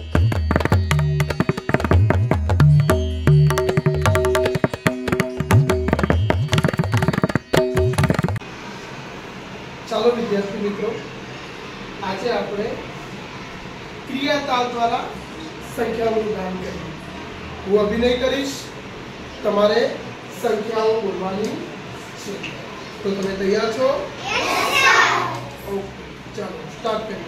ચાલો વિદ્યાર્થી મિત્રો, આજે આપણે ક્રિયાતાલ દ્વારા સંખ્યાઓનું જ્ઞાન કરીએ। હું અભિનય કરીશ, તમારે સંખ્યાઓ બોલવાની છે। તો તમે તૈયાર છો? Yes sir. ઓકે, ચાલો સ્ટાર્ટ કરીએ।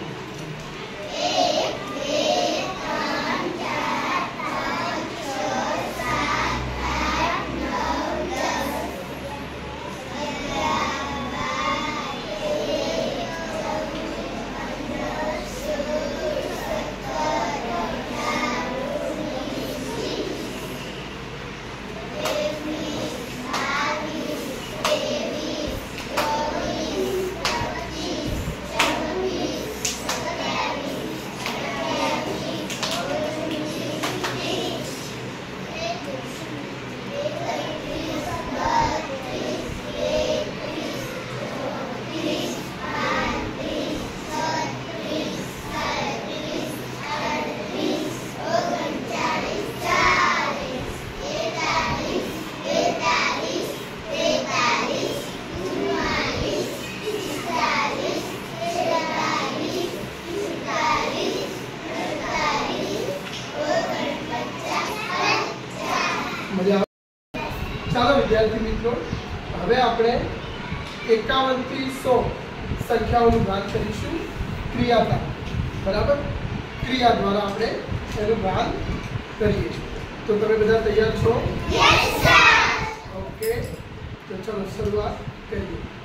ચાલો વિદ્યાર્થી મિત્રો, હવે આપણે 51 થી 100 સંખ્યાઓનું જ્ઞાન કરીશું ક્રિયાતા, બરાબર? ક્રિયા દ્વારા આપણે એનું જ્ઞાન કરીએ। તો તમે બધા તૈયાર છો? Yes sir. ઓકે, તો ચાલો શરૂઆત કરીએ।